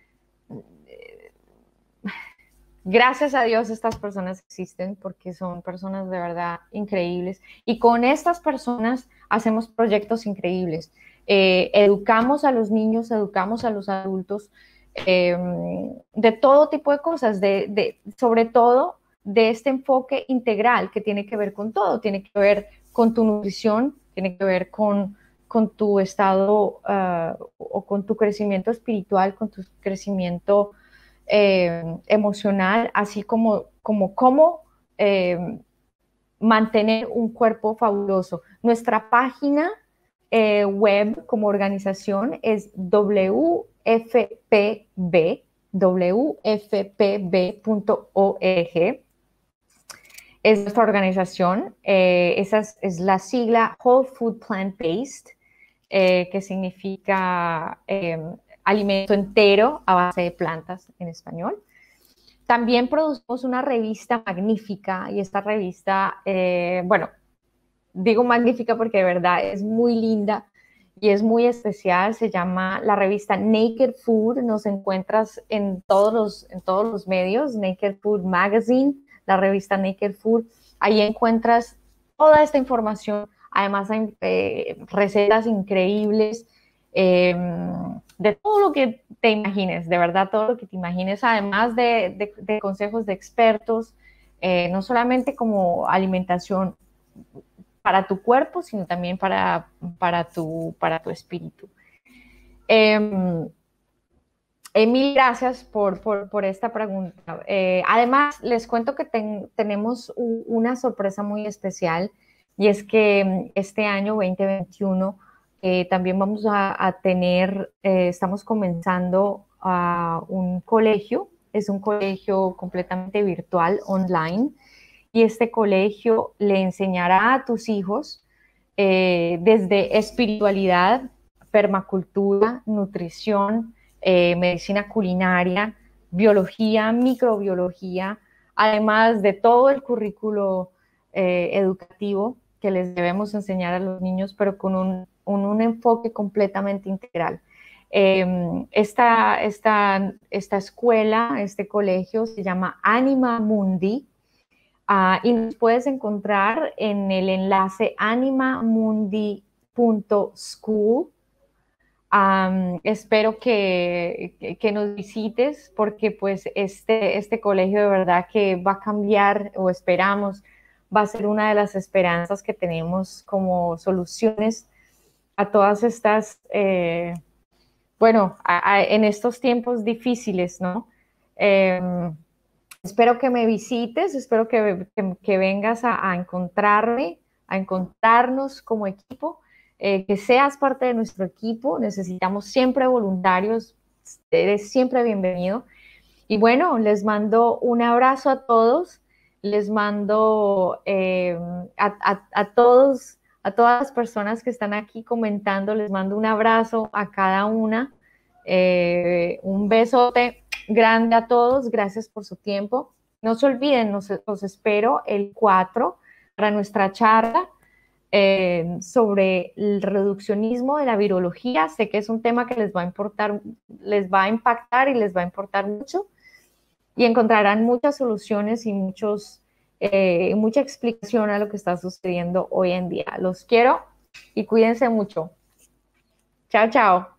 A: eh, gracias a Dios estas personas existen porque son personas de verdad increíbles y con estas personas hacemos proyectos increíbles. Eh, educamos a los niños, educamos a los adultos eh, de todo tipo de cosas, de, de, sobre todo de este enfoque integral que tiene que ver con todo, tiene que ver con tu nutrición, tiene que ver con, con tu estado uh, o con tu crecimiento espiritual, con tu crecimiento eh, emocional, así como como cómo eh, mantener un cuerpo fabuloso. Nuestra página eh, web como organización es W F P B, W F P B punto org. Es nuestra organización, eh, esa es, es la sigla Whole Food Plant Based. eh, que significa eh, alimento entero a base de plantas en español. También producimos una revista magnífica y esta revista, eh, bueno, digo magnífica porque de verdad es muy linda y es muy especial. Se llama la revista Naked Food. Nos encuentras en todos los, en todos los medios, Naked Food Magazine, la revista Naked Food. Ahí encuentras toda esta información. Además hay eh, recetas increíbles, eh, de todo lo que te imagines, de verdad todo lo que te imagines, además de, de, de consejos de expertos, eh, no solamente como alimentación para tu cuerpo, sino también para, para, tu, para tu espíritu. Eh, eh, mil gracias por, por, por esta pregunta. Eh, además, les cuento que ten, tenemos u, una sorpresa muy especial y es que este año veinte veintiuno eh, también vamos a, a tener, eh, estamos comenzando a un colegio, es un colegio completamente virtual, online, y este colegio le enseñará a tus hijos eh, desde espiritualidad, permacultura, nutrición, eh, medicina culinaria, biología, microbiología, además de todo el currículo eh, educativo que les debemos enseñar a los niños, pero con un, un, un enfoque completamente integral. Eh, esta, esta, esta escuela, este colegio se llama Anima Mundi, uh, y nos puedes encontrar en el enlace animamundi punto school. Um, espero que, que, nos visites porque pues este, este colegio de verdad que va a cambiar, o esperamos, va a ser una de las esperanzas que tenemos como soluciones a todas estas, eh, bueno, a, a, en estos tiempos difíciles, ¿no? Eh, espero que me visites, espero que, que, que vengas a, a encontrarme, a encontrarnos como equipo. Eh, que seas parte de nuestro equipo, necesitamos siempre voluntarios, eres siempre bienvenido. Y bueno, les mando un abrazo a todos, les mando eh, a, a, a todos, a todas las personas que están aquí comentando, les mando un abrazo a cada una, eh, un besote grande a todos, gracias por su tiempo. No se olviden, nos, los espero el cuatro para nuestra charla Eh, sobre el reduccionismo de la virología. Sé que es un tema que les va a importar, les va a impactar y les va a importar mucho y encontrarán muchas soluciones y muchos, eh, mucha explicación a lo que está sucediendo hoy en día. Los quiero y cuídense mucho. Chao, chao.